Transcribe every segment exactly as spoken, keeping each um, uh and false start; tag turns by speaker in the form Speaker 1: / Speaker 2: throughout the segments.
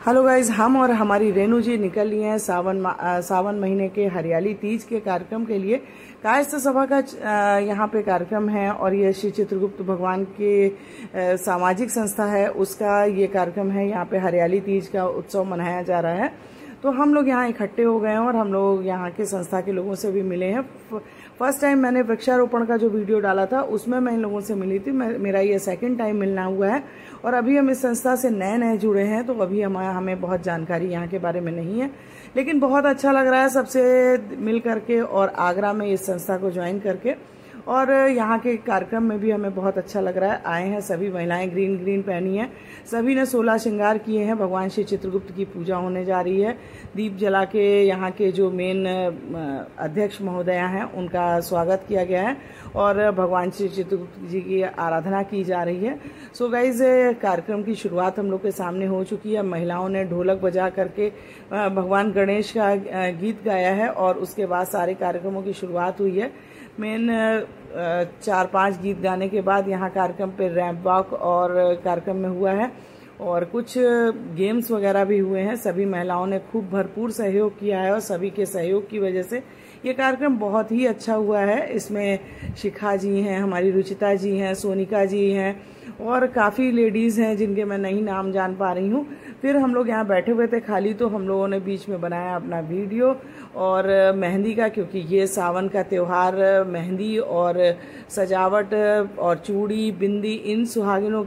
Speaker 1: Hello guys, हम और हमारी रेनू जी निकल लिए हैं सावन सावन महीने के हरियाली तीज के कार्यक्रम के लिए। कायस्थ सभा का यहाँ पे कार्यक्रम है और ये श्री चित्रगुप्त भगवान के सामाजिक संस्था है, उसका ये कार्यक्रम है। यहाँ पे हरियाली तीज का उत्सव मनाया जा रहा है, तो हम लोग यहाँ इकट्ठे हो गए हैं और हम लोग यहाँ के संस्था के लोगों से भी मिले हैं। फर्स्ट टाइम मैंने वृक्षारोपण का जो वीडियो डाला था उसमें मैं इन लोगों से मिली थी। मेरा ये सेकंड टाइम मिलना हुआ है और अभी हम इस संस्था से नए नए जुड़े हैं, तो अभी हमारा हमें बहुत जानकारी यहाँ के बारे में नहीं है, लेकिन बहुत अच्छा लग रहा है सबसे मिल करके और आगरा में इस संस्था को ज्वाइन करके। और यहाँ के कार्यक्रम में भी हमें बहुत अच्छा लग रहा है। आए हैं सभी महिलाएं, ग्रीन ग्रीन पहनी हैं, सभी ने सोलह श्रृंगार किए हैं। भगवान श्री चित्रगुप्त की पूजा होने जा रही है। दीप जला के यहाँ के जो मेन अध्यक्ष महोदया हैं उनका स्वागत किया गया है और भगवान श्री चित्रगुप्त जी की आराधना की जा रही है। सो गाइज, कार्यक्रम की शुरुआत हम लोग के सामने हो चुकी है। महिलाओं ने ढोलक बजा करके भगवान गणेश का गीत गाया है और उसके बाद सारे कार्यक्रमों की शुरुआत हुई है। मेन चार पांच गीत गाने के बाद यहाँ कार्यक्रम पे रैंप वॉक और कार्यक्रम में हुआ है और कुछ गेम्स वगैरह भी हुए हैं। सभी महिलाओं ने खूब भरपूर सहयोग किया है और सभी के सहयोग की वजह से ये कार्यक्रम बहुत ही अच्छा हुआ है। इसमें शिखा जी हैं, हमारी रुचिता जी हैं, सोनिका जी हैं और काफ़ी लेडीज़ हैं जिनके मैं नहीं नाम जान पा रही हूँ। फिर हम लोग यहाँ बैठे हुए थे खाली, तो हम लोगों ने बीच में बनाया अपना वीडियो और मेहंदी का, क्योंकि ये सावन का त्यौहार मेहंदी और सजावट और चूड़ी बिंदी इन सुहागिनों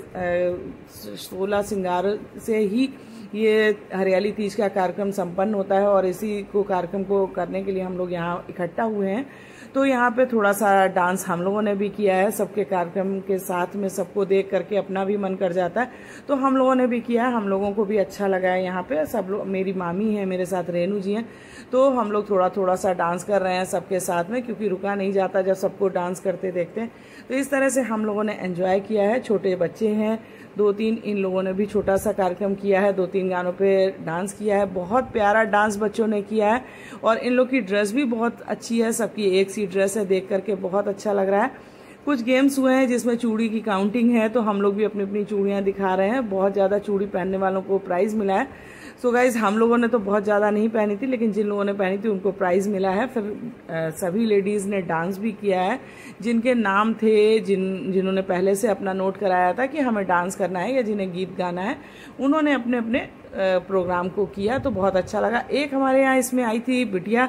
Speaker 1: के सोलह श्रृंगार से ही ये हरियाली तीज का कार्यक्रम संपन्न होता है और इसी को कार्यक्रम को करने के लिए हम लोग यहाँ इकट्ठा हुए हैं। तो यहाँ पे थोड़ा सा डांस हम लोगों ने भी किया है। सबके कार्यक्रम के साथ में सबको देख करके अपना भी मन कर जाता है, तो हम लोगों ने भी किया है। हम लोगों को भी अच्छा लगा है। यहाँ पे सब लोग, मेरी मामी है, मेरे साथ रेनू जी हैं, तो हम लोग थोड़ा थोड़ा सा डांस कर रहे हैं सबके साथ में, क्योंकि रुका नहीं जाता जब सबको डांस करते देखते हैं। तो इस तरह से हम लोगों ने एंजॉय किया है। छोटे बच्चे हैं दो तीन, इन लोगों ने भी छोटा सा कार्यक्रम किया है, दो तीन गानों पे डांस किया है। बहुत प्यारा डांस बच्चों ने किया है और इन लोग की ड्रेस भी बहुत अच्छी है, सबकी एक सी ड्रेस है, देख करके बहुत अच्छा लग रहा है। कुछ गेम्स हुए हैं जिसमें चूड़ी की काउंटिंग है, तो हम लोग भी अपनी अपनी चूड़ियां दिखा रहे हैं। बहुत ज़्यादा चूड़ी पहनने वालों को प्राइज़ मिला है। सो गाइज, हम लोगों ने तो बहुत ज़्यादा नहीं पहनी थी, लेकिन जिन लोगों ने पहनी थी उनको प्राइज़ मिला है। फिर आ, सभी लेडीज़ ने डांस भी किया है। जिनके नाम थे, जिन जिन्होंने पहले से अपना नोट कराया था कि हमें डांस करना है या जिन्हें गीत गाना है, उन्होंने अपने अपने प्रोग्राम को किया, तो बहुत अच्छा लगा। एक हमारे यहाँ इसमें आई थी बिटिया,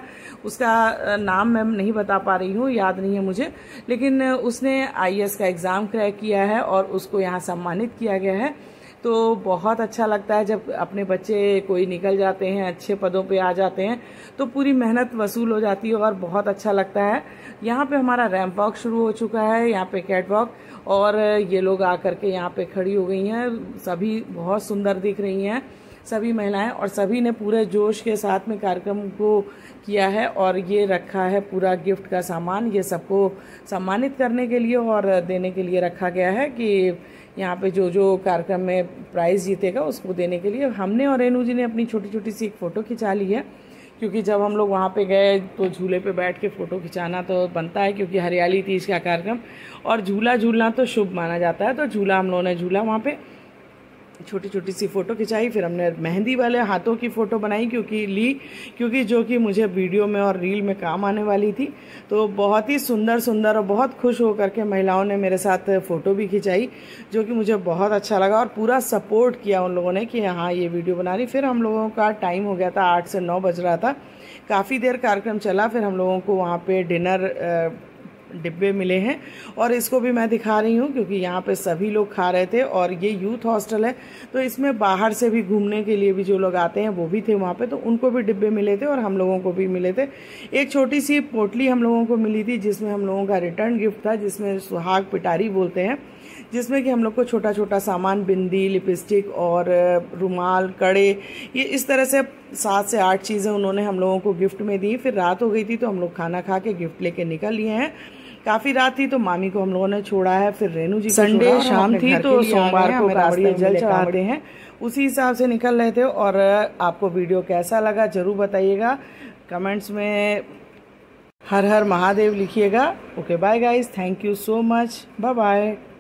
Speaker 1: उसका नाम मैं नहीं बता पा रही हूँ, याद नहीं है मुझे, लेकिन उसने आई ए एस का एग्ज़ाम क्रैक किया है और उसको यहाँ सम्मानित किया गया है। तो बहुत अच्छा लगता है जब अपने बच्चे कोई निकल जाते हैं, अच्छे पदों पे आ जाते हैं, तो पूरी मेहनत वसूल हो जाती है और बहुत अच्छा लगता है। यहाँ पे हमारा रैंप वॉक शुरू हो चुका है, यहाँ पे कैट वॉक, और ये लोग आकर के यहाँ पे खड़ी हो गई हैं। सभी बहुत सुंदर दिख रही हैं सभी महिलाएं, और सभी ने पूरे जोश के साथ में कार्यक्रम को किया है। और ये रखा है पूरा गिफ्ट का सामान, ये सबको सम्मानित करने के लिए और देने के लिए रखा गया है कि यहाँ पे जो जो कार्यक्रम में प्राइज़ जीतेगा उसको देने के लिए। हमने और रेनू जी ने अपनी छोटी छोटी सी एक फ़ोटो खिंचा ली है, क्योंकि जब हम लोग वहाँ पे गए तो झूले पे बैठ के फ़ोटो खिंचाना तो बनता है, क्योंकि हरियाली तीज का कार्यक्रम और झूला झूलना तो शुभ माना जाता है। तो झूला हम लोगों ने झूला, वहाँ पे छोटी छोटी सी फ़ोटो खिंचाई। फिर हमने मेहंदी वाले हाथों की फ़ोटो बनाई, क्योंकि ली क्योंकि जो कि मुझे वीडियो में और रील में काम आने वाली थी। तो बहुत ही सुंदर सुंदर और बहुत खुश होकर के महिलाओं ने मेरे साथ फ़ोटो भी खिंचाई, जो कि मुझे बहुत अच्छा लगा और पूरा सपोर्ट किया उन लोगों ने कि हाँ ये वीडियो बना रही। फिर हम लोगों का टाइम हो गया था, आठ से नौ बज रहा था, काफ़ी देर कार्यक्रम चला। फिर हम लोगों को वहाँ पर डिनर डिब्बे मिले हैं और इसको भी मैं दिखा रही हूँ, क्योंकि यहाँ पे सभी लोग खा रहे थे। और ये यूथ हॉस्टल है, तो इसमें बाहर से भी घूमने के लिए भी जो लोग आते हैं वो भी थे वहाँ पे, तो उनको भी डिब्बे मिले थे और हम लोगों को भी मिले थे। एक छोटी सी पोटली हम लोगों को मिली थी, जिसमें हम लोगों का रिटर्न गिफ्ट था, जिसमें सुहाग पिटारी बोलते हैं, जिसमें कि हम लोग को छोटा छोटा सामान, बिंदी, लिपस्टिक और रुमाल, कड़े, ये इस तरह से सात से आठ चीज़ें उन्होंने हम लोगों को गिफ्ट में दी। फिर रात हो गई थी, तो हम लोग खाना खा के गिफ्ट लेके निकल लिए हैं। काफ़ी रात थी, तो मामी को हम लोगों ने छोड़ा है। फिर रेनू जी, संडे शाम थी, तो सोमवार को रास्ते जल चढ़ाते हैं, उसी हिसाब से निकल रहे थे। और आपको वीडियो कैसा लगा ज़रूर बताइएगा, कमेंट्स में हर हर महादेव लिखिएगा। Okay, bye guys, thank you so much, bye bye.